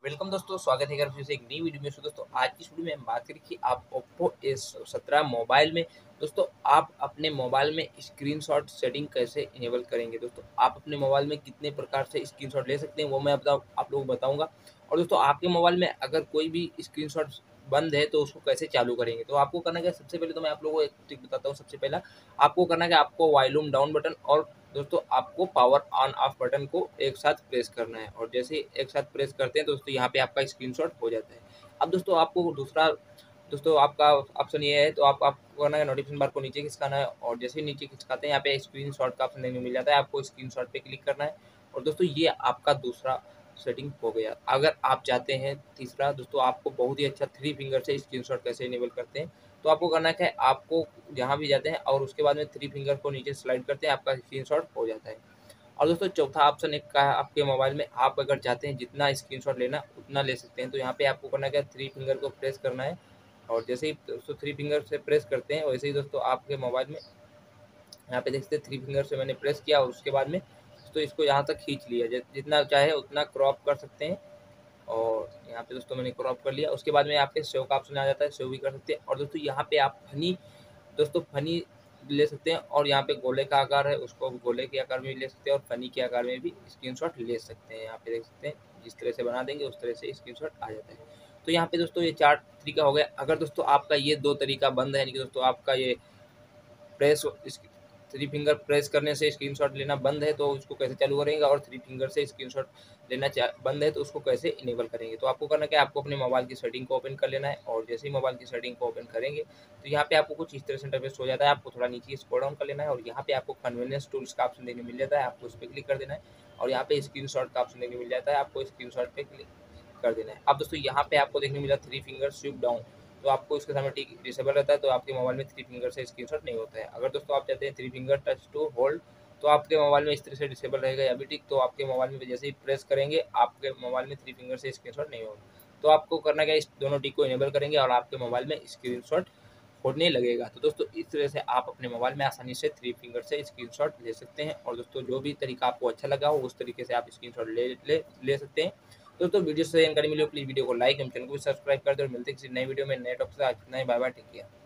Welcome दोस्तों, स्वागत है फिर से एक नई वीडियो में। दोस्तों आज की इस वीडियो में हम बात करें कि आप Oppo A17 मोबाइल में दोस्तों आप अपने मोबाइल में स्क्रीनशॉट सेटिंग कैसे इनेबल करेंगे। दोस्तों आप अपने मोबाइल में कितने प्रकार से स्क्रीनशॉट ले सकते हैं वो मैं आप लोगों को बताऊंगा। और दोस्तों आपके मोबाइल में अगर कोई भी स्क्रीनशॉट बंद है तो उसको कैसे चालू करेंगे। तो आपको करना क्या है, सबसे पहले तो मैं आप लोगों को एक ट्रिक बताता हूँ। सबसे पहला आपको करना क्या, आपको वॉल्यूम डाउन बटन और दोस्तों आपको पावर ऑन ऑफ बटन को एक साथ प्रेस करना है। और जैसे ही एक साथ प्रेस करते हैं दोस्तों यहाँ पे आपका स्क्रीनशॉट हो जाता है। अब दोस्तों आपको दूसरा दोस्तों आपका ऑप्शन ये है, तो आपको करना है नोटिफिकेशन बार को नीचे खिसकाना है। और जैसे ही नीचे खिसकाते हैं यहाँ पे स्क्रीनशॉट का ऑप्शन देखने को मिल जाता है, आपको स्क्रीनशॉट पे क्लिक करना है। और दोस्तों ये आपका दूसरा सेटिंग हो गया। अगर आप चाहते हैं तीसरा, दोस्तों आपको बहुत ही अच्छा 3 फिंगर से स्क्रीनशॉट कैसे इनेबल करते हैं, तो आपको करना क्या है, आपको जहाँ भी जाते हैं और उसके बाद में 3 फिंगर को नीचे स्लाइड करते हैं, आपका स्क्रीनशॉट हो जाता है। और दोस्तों चौथा ऑप्शन एक का है आपके मोबाइल में, आप अगर चाहते हैं जितना स्क्रीनशॉट लेना उतना ले सकते हैं। तो यहाँ पे आपको करना क्या है, 3 फिंगर को प्रेस करना है। और जैसे ही दोस्तों 3 फिंगर से प्रेस करते हैं वैसे ही दोस्तों आपके मोबाइल में यहाँ पे देखते हैं 3 फिंगर से मैंने प्रेस किया और उसके बाद में तो इसको यहाँ तक खींच लिया। जितना चाहे उतना क्रॉप कर सकते हैं। और यहाँ पे दोस्तों मैंने क्रॉप कर लिया। उसके बाद में आपके सेव का ऑप्शन आ जाता है, सेव भी कर सकते हैं। और दोस्तों यहाँ पे आप फनी ले सकते हैं। और यहाँ पे गोले का आकार है, उसको गोले के आकार में भी ले सकते हैं और फनी के आकार में भी स्क्रीनशॉट ले सकते हैं। यहाँ पे देख सकते हैं जिस तरह से बना देंगे उस तरह से स्क्रीनशॉट आ जाता है। तो यहाँ पे दोस्तों ये 4 तरीका हो गया। अगर दोस्तों आपका ये 2 तरीका बंद है, यानी कि दोस्तों आपका ये प्रेस 3 फिंगर प्रेस करने से स्क्रीनशॉट लेना बंद है, तो उसको कैसे चालू करेंगे। और 3 फिंगर से स्क्रीनशॉट लेना बंद है तो उसको कैसे इनेबल करेंगे। तो आपको करना क्या है, आपको अपने मोबाइल की सेटिंग को ओपन कर लेना है। और जैसे ही मोबाइल की सेटिंग को ओपन करेंगे तो यहाँ पे आपको कुछ इस तरह से इंटरफेस हो जाता है। आपको थोड़ा नीचे स्क्रॉल डाउन कर लेना है और यहाँ पे आपको कन्वीनियंस टूल्स का ऑप्शन देखने मिल जाता है, आपको उस पर क्लिक कर देना है। और यहाँ पे स्क्रीनशॉट का ऑप्शन देखने मिल जाता है, आपको स्क्रीनशॉट पे क्लिक कर देना है। अब दोस्तों यहाँ पे आपको देखने मिला 3 फिंगर स्विप डाउन, तो आपको इसके सामने टिक डिसेबल रहता है, तो आपके मोबाइल में 3 फिंगर से स्क्रीनशॉट नहीं होता है। अगर दोस्तों आप चाहते हैं 3 फिंगर टच टू होल्ड, तो आपके मोबाइल में इस तरह से डिसेबल रहेगा या भी टिक, तो आपके मोबाइल में जैसे ही प्रेस करेंगे आपके मोबाइल में 3 फिंगर से स्क्रीनशॉट नहीं होगा। तो आपको करना क्या है, इस दोनों टिक को इनेबल करेंगे और आपके मोबाइल में स्क्रीनशॉट होने लगेगा। तो दोस्तों इस तरह से आप अपने मोबाइल में आसानी से 3 फिंगर से स्क्रीनशॉट ले सकते हैं। और दोस्तों जो भी तरीका आपको अच्छा लगा हो उस तरीके से आप स्क्रीनशॉट ले सकते हैं। तो दोस्तों वीडियो से जानकारी मिली हो प्लीज़ वीडियो को लाइक एवं चैनल को भी सब्सक्राइब कर दे और मिलते हैं किसी नई वीडियो में नए टॉपिक से। आज इतना ही, बाय बाय, टेक केयर।